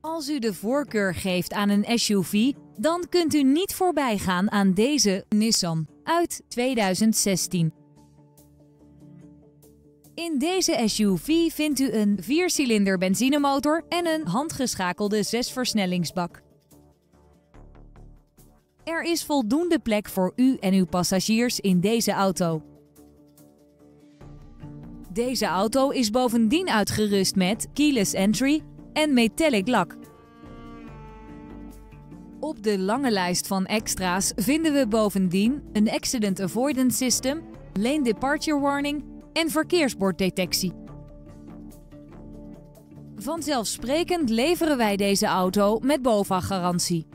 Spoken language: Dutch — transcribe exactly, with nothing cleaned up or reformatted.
Als u de voorkeur geeft aan een S U V, dan kunt u niet voorbij gaan aan deze Nissan uit tweeduizend zestien. In deze S U V vindt u een viercilinder benzinemotor en een handgeschakelde zesversnellingsbak. Er is voldoende plek voor u en uw passagiers in deze auto. Deze auto is bovendien uitgerust met keyless entry en metallic lak. Op de lange lijst van extra's vinden we bovendien een accident avoidance system, lane departure warning en verkeersborddetectie. Vanzelfsprekend leveren wij deze auto met BOVAG-garantie.